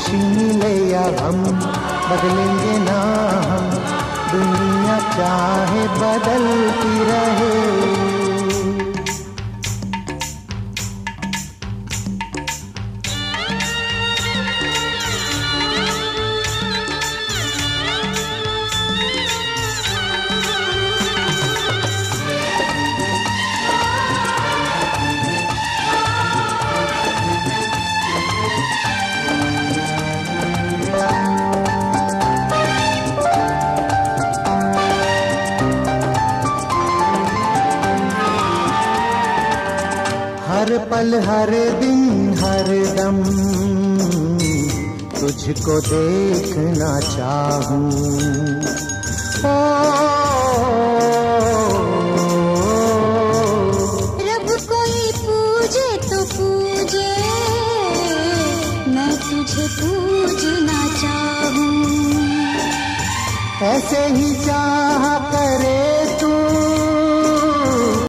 खुशी मिले या गम, बदलेंगे ना हम, दुनिया चाहे बदलती रहे। हर पल हर दिन हर दम तुझको देखना चाहूं। रब कोई पूजे तो पूजे, मैं तुझे पूजना चाहूं। ऐसे ही चाह करे तू